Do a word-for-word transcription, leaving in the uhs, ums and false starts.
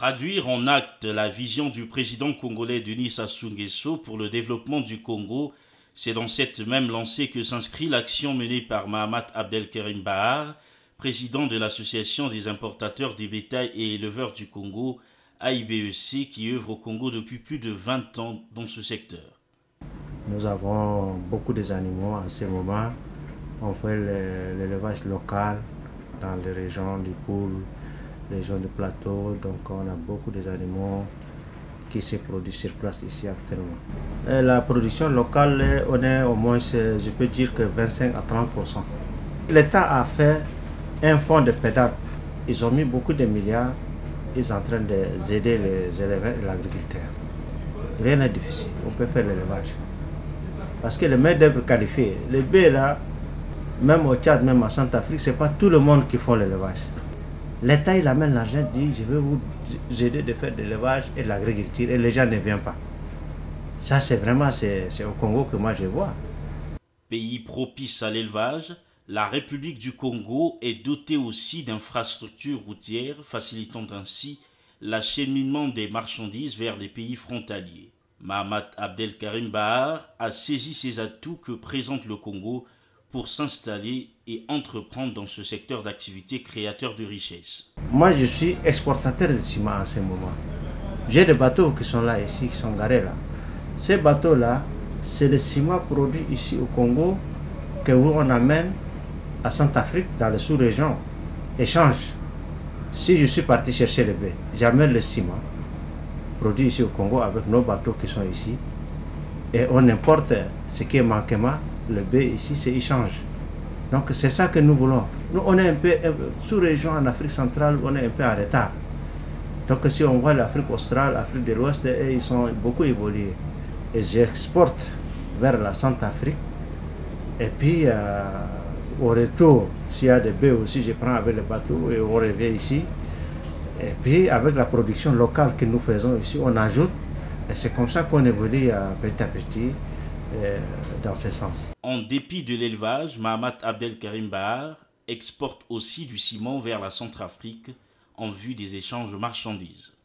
Traduire en acte la vision du président congolais Denis Sassou Nguesso pour le développement du Congo, c'est dans cette même lancée que s'inscrit l'action menée par Mahamat Abdelkarim Bahar, président de l'Association des importateurs des bétails et éleveurs du Congo, A I B E C, qui œuvre au Congo depuis plus de vingt ans dans ce secteur. Nous avons beaucoup d'animaux en ce moment. On fait l'élevage local dans les régions du Poul, région du Plateau, donc on a beaucoup d'animaux qui se produisent sur place ici actuellement. Et la production locale, on est au moins, je peux dire que vingt-cinq à trente pour cent. L'État a fait un fonds de pédale. Ils ont mis beaucoup de milliards, ils sont en train d'aider les éleveurs et l'agriculteur. Rien n'est difficile, on peut faire l'élevage. Parce que les mains d'œuvre qualifiées, les baies là, même au Tchad, même en Centrafrique, ce n'est pas tout le monde qui fait l'élevage. L'État, il amène l'argent, dit je vais vous aider de faire de l'élevage et de l'agriculture et les gens ne viennent pas. Ça, c'est vraiment c'est au Congo que moi je vois. Pays propice à l'élevage, la République du Congo est dotée aussi d'infrastructures routières facilitant ainsi l'acheminement des marchandises vers les pays frontaliers. Mahamat Abdelkarim Bahar a saisi ces atouts que présente le Congo pour s'installer et entreprendre dans ce secteur d'activité créateur de richesses. Moi, je suis exportateur de ciment en ce moment. J'ai des bateaux qui sont là, ici, qui sont garés là. Ces bateaux-là, c'est le ciment produit ici au Congo que on amène à Centrafrique, dans la sous-région. Échange. Si je suis parti chercher le blé, j'amène le ciment produit ici au Congo avec nos bateaux qui sont ici. Et on importe ce qui est manquement. Le blé ici, c'est échange. Donc c'est ça que nous voulons. Nous, on est un peu, sous-région en Afrique centrale, on est un peu en retard. Donc si on voit l'Afrique australe, l'Afrique de l'Ouest, ils sont beaucoup évolués. Et j'exporte vers la Centrafrique. Et puis, euh, au retour, s'il y a des baies aussi, je prends avec le bateau et on revient ici. Et puis, avec la production locale que nous faisons ici, on ajoute. Et c'est comme ça qu'on évolue euh, petit à petit. Dans ce sens. En dépit de l'élevage, Mahamat Abdelkarim Bahar exporte aussi du ciment vers la Centrafrique en vue des échanges de marchandises.